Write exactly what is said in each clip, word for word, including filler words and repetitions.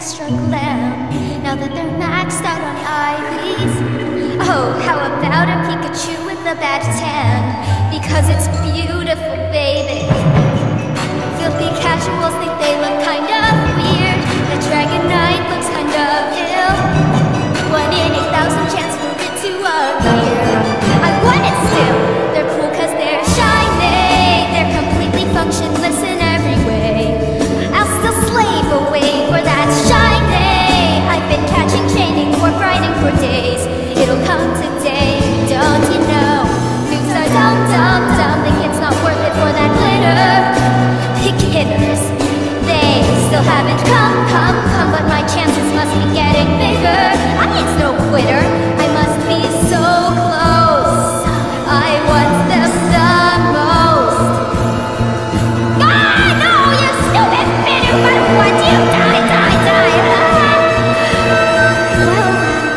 extra glam now that they're maxed out on I Vs. Oh, how about a Pikachu with a bad tan? Because it's beautiful, baby. Filthy casuals think they look kind of weird. The Dragonite looks kind of ill. One in eight thousand chance for it to appear. I want it still. They're cool cause they're shiny. They're completely functionless in every way. I'll still slave away for that shiny. I've been catching, chaining, or grinding for days. It'll come today, don't you know? Moves are dumb, dumb, dumb. Think it's not worth it for that glitter. Pick hitters, they still haven't come, come, come. But my chances must be getting bigger. I ain't no quitter. I must be so close. I want them the most. Ah, no, you stupid bitter. But what you die, die, die. Well, well,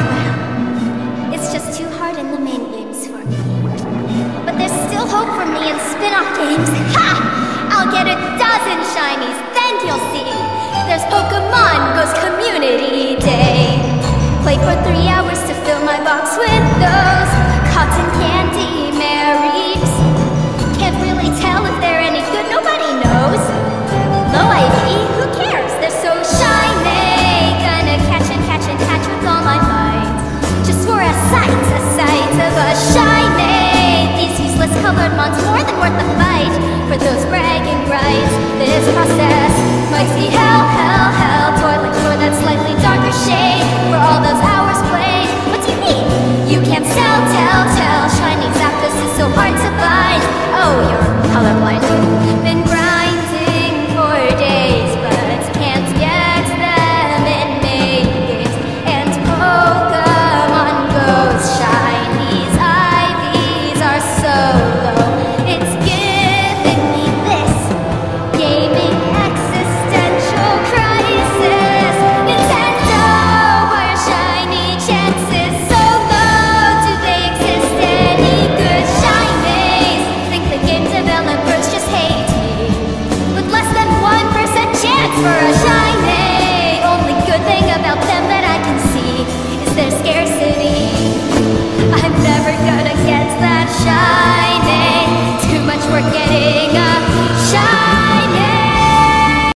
well. It's just too hard in the main games for me. But there's still hope for me in spin-off games. Ha! I'll get a dozen shinies, then you'll see. There's Pokemon Go's Community Day. Play for three hours to fill my box with those cotton candy Marys. Can't really tell if they're any good, nobody knows. Low I V, who cares? They're so shiny. Gonna catch and catch and catch with all my might. Just for a sight, a sight of a shiny. These useless colored mons more than worth the fight. For those bragging rights, this process might be hell, hell, hell. Toilet for that slightly darker shade. For all those hours played, what do you need? You can't tell, tell, tell. Shiny Zapdos is so hard to find. Oh, you're colorblind. Been grinding for days, but can't get them in main games. And Pokemon Go's shinies, I Vs are so low. It's giving me this gaming existential crisis. Nintendo, where shiny chances so low? Do they exist any good shinies? Think the game developers just hate me. With less than one percent chance for a shiny. Only good thing about them that I can see is their scarcity. I'm never gonna get that shiny. Too much work getting a